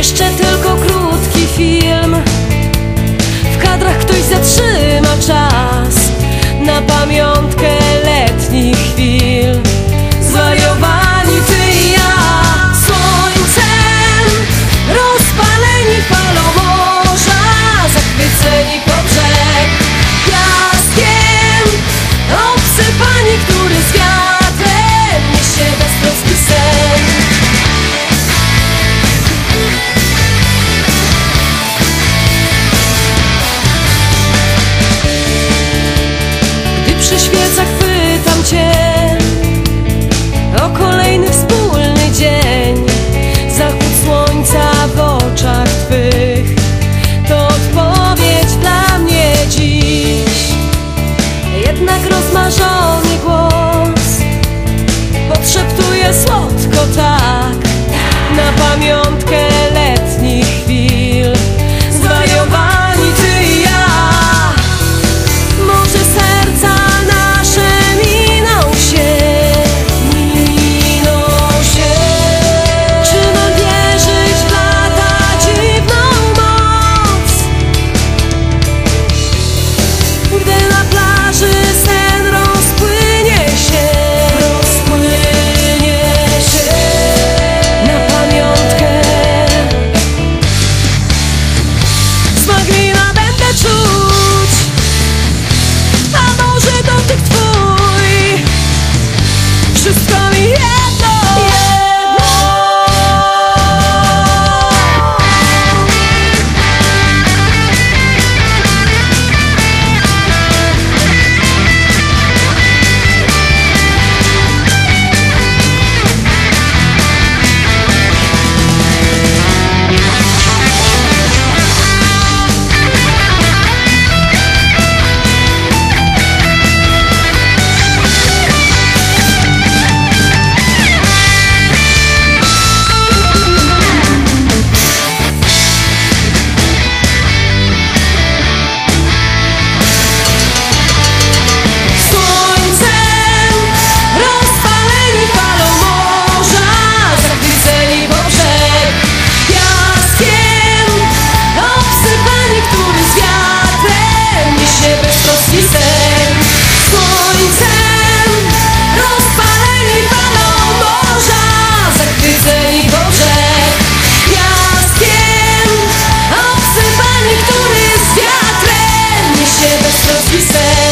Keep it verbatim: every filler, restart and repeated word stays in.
Jeszcze tylko krótki film, w kadrach ktoś zatrzyma czas na pamiątkę letnich chwil. Zwariowani ty i ja, słońcem rozpaleni falą morza, zachwyceni po brzeg piaskiem, obsypani, który z wiatrem niesie beztroski sen. Przy świecach pytam cię o kolejny wspólny dzień. Zachód słońca w oczach twych to odpowiedź dla mnie dziś. Jednak rozmarzony głos podszeptuje słodko tak na pamiątkę letnich chwil. Zwariowani ty i ja, może serca beztroski sen.